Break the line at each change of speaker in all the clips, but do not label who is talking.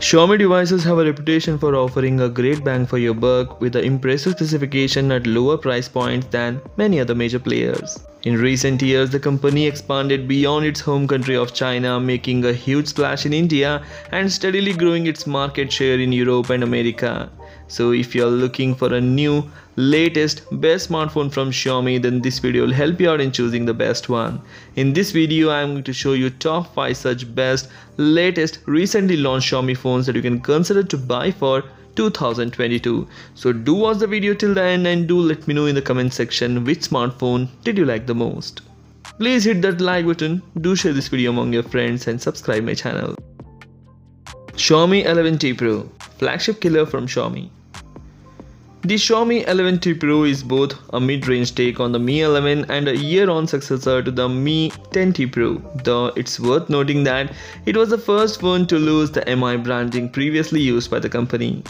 Xiaomi devices have a reputation for offering a great bang for your buck with an impressive specification at lower price points than many other major players. In recent years, the company expanded beyond its home country of China, making a huge splash in India and steadily growing its market share in Europe and America. So if you are looking for a new, latest, best smartphone from Xiaomi, then this video will help you out in choosing the best one. In this video, I am going to show you top 5 such best, latest, recently launched Xiaomi phones that you can consider to buy for 2022. So do watch the video till the end and do let me know in the comment section which smartphone did you like the most. Please hit that like button, do share this video among your friends and subscribe my channel. Xiaomi 11T Pro, flagship killer from Xiaomi. The Xiaomi 11T Pro is both a mid-range take on the Mi 11 and a year-on successor to the Mi 10T Pro, though it's worth noting that it was the first phone to lose the Mi branding previously used by the company.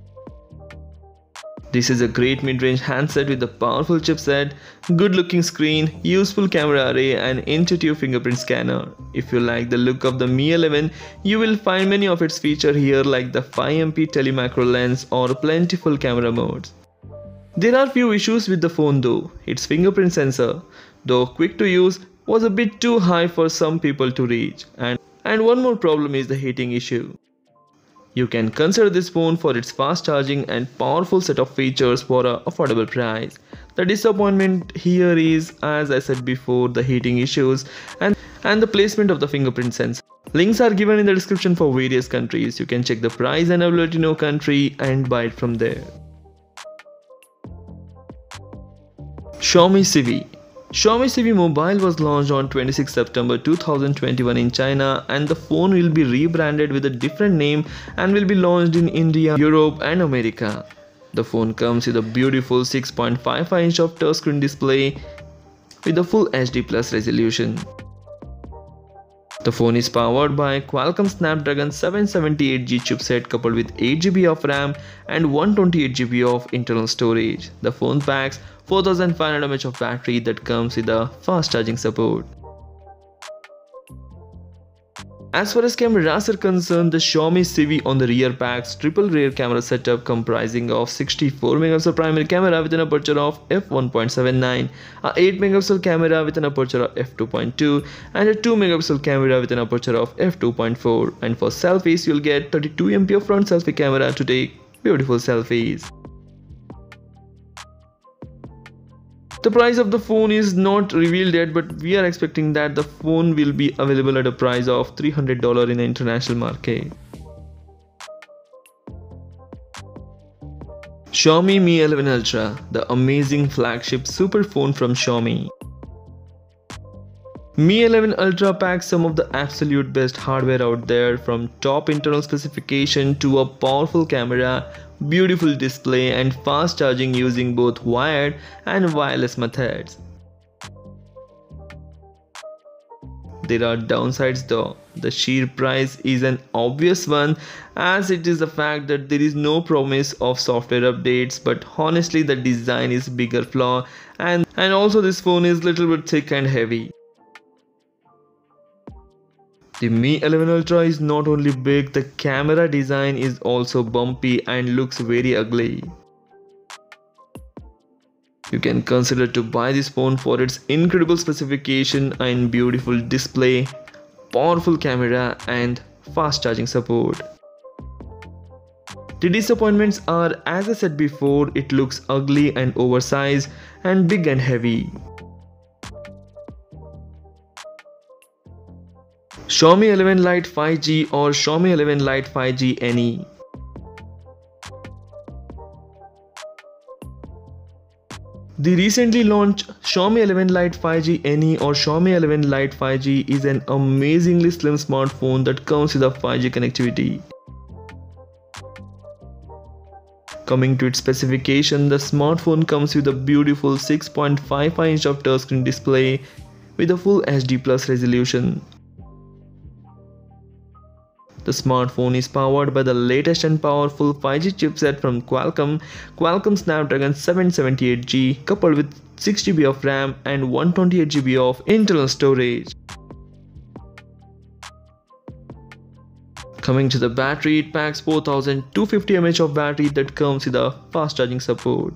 This is a great mid-range handset with a powerful chipset, good-looking screen, useful camera array and intuitive fingerprint scanner. If you like the look of the Mi 11, you will find many of its features here like the 5MP telemacro lens or plentiful camera modes. There are few issues with the phone though. Its fingerprint sensor, though quick to use, was a bit too high for some people to reach. And one more problem is the heating issue. You can consider this phone for its fast charging and powerful set of features for an affordable price. The disappointment here is, as I said before, the heating issues and the placement of the fingerprint sensor. Links are given in the description for various countries. You can check the price and availability in your country and buy it from there. Xiaomi Civi. Xiaomi Civi Mobile was launched on 26 September 2021 in China, and the phone will be rebranded with a different name and will be launched in India, Europe and America. The phone comes with a beautiful 6.55-inch of touchscreen display with a full HD Plus resolution. The phone is powered by Qualcomm Snapdragon 778G chipset coupled with 8GB of RAM and 128GB of internal storage. The phone packs 4500 mAh of battery that comes with a fast charging support. As far as cameras are concerned, the Xiaomi Civi on the rear packs triple rear camera setup comprising of 64 megapixel primary camera with an aperture of f1.79, a 8 megapixel camera with an aperture of f2.2 and a 2 megapixel camera with an aperture of f2.4, and for selfies you'll get 32 MP of front selfie camera to take beautiful selfies. The price of the phone is not revealed yet, but we are expecting that the phone will be available at a price of $300 in the international market. Xiaomi Mi 11 Ultra, the amazing flagship super phone from Xiaomi. Mi 11 Ultra packs some of the absolute best hardware out there, from top internal specification to a powerful camera, beautiful display and fast charging using both wired and wireless methods. There are downsides though. The sheer price is an obvious one, as it is the fact that there is no promise of software updates, but honestly the design is bigger flaw, and also this phone is little bit thick and heavy. The Mi 11 Ultra is not only big, the camera design is also bumpy and looks very ugly. You can consider to buy this phone for its incredible specification and beautiful display, powerful camera and fast charging support. The disappointments are, as I said before, it looks ugly and oversized and big and heavy. Xiaomi 11 Lite 5G or Xiaomi 11 Lite 5G NE. The recently launched Xiaomi 11 Lite 5G NE or Xiaomi 11 Lite 5G is an amazingly slim smartphone that comes with a 5G connectivity. Coming to its specification, the smartphone comes with a beautiful 6.55-inch of touchscreen display with a full HD Plus resolution. The smartphone is powered by the latest and powerful 5G chipset from Qualcomm Snapdragon 778G coupled with 6GB of RAM and 128GB of internal storage. Coming to the battery, it packs 4250 mAh of battery that comes with a fast charging support.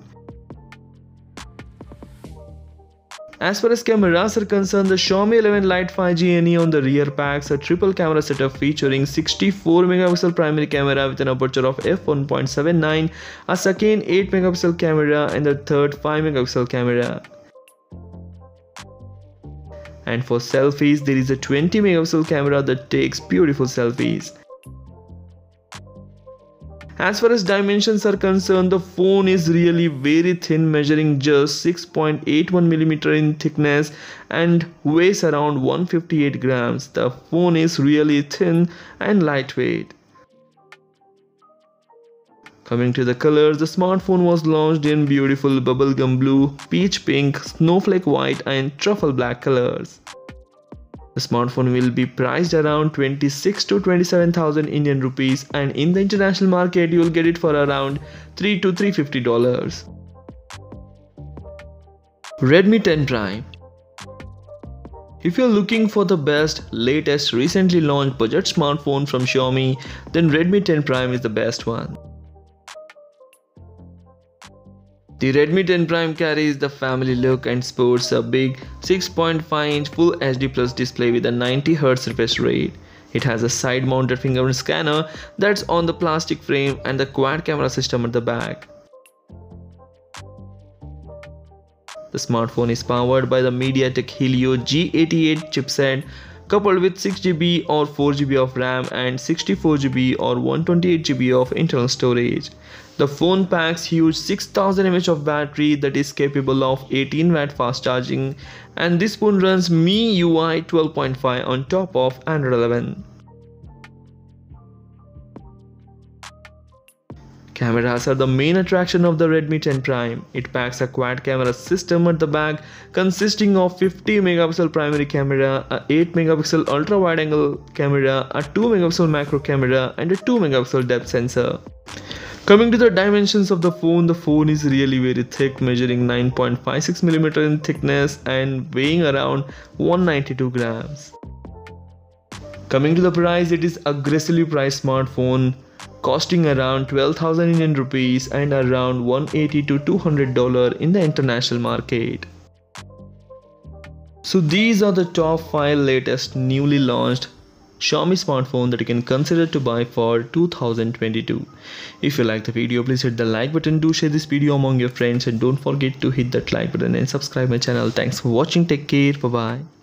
As far as cameras are concerned, the Xiaomi 11 Lite 5G NE on the rear packs a triple camera setup featuring 64 megapixel primary camera with an aperture of f1.79, a second 8 megapixel camera and the third 5 megapixel camera. And for selfies, there is a 20 megapixel camera that takes beautiful selfies. As far as dimensions are concerned, the phone is really very thin, measuring just 6.81mm in thickness and weighs around 158 grams. The phone is really thin and lightweight. Coming to the colors, the smartphone was launched in beautiful bubblegum blue, peach pink, snowflake white and truffle black colors. The smartphone will be priced around 26 to 27,000 Indian rupees, and in the international market you will get it for around $3 to $350. Redmi 10 Prime. If you're looking for the best, latest, recently launched budget smartphone from Xiaomi, then Redmi 10 Prime is the best one. The Redmi 10 Prime carries the family look and sports a big 6.5-inch Full HD Plus display with a 90Hz refresh rate. It has a side-mounted fingerprint scanner that's on the plastic frame and the quad camera system at the back. The smartphone is powered by the MediaTek Helio G88 chipset, coupled with 6GB or 4GB of RAM and 64GB or 128GB of internal storage. The phone packs huge 6000 mAh of battery that is capable of 18W fast charging, and this phone runs MIUI 12.5 on top of Android 11. Cameras are the main attraction of the Redmi 10 Prime. It packs a quad camera system at the back consisting of 50 megapixel primary camera, a 8 megapixel ultra wide angle camera, a 2 megapixel macro camera and a 2 megapixel depth sensor. Coming to the dimensions of the phone is really very thick, measuring 9.56mm in thickness and weighing around 192 grams. Coming to the price, it is aggressively priced smartphone costing around 12,000 Indian rupees and around $180 to $200 in the international market. So these are the top 5 latest newly launched Xiaomi smartphone that you can consider to buy for 2022. If you like the video, please hit the like button, do share this video among your friends and don't forget to hit that like button and subscribe my channel. Thanks for watching, take care, bye bye.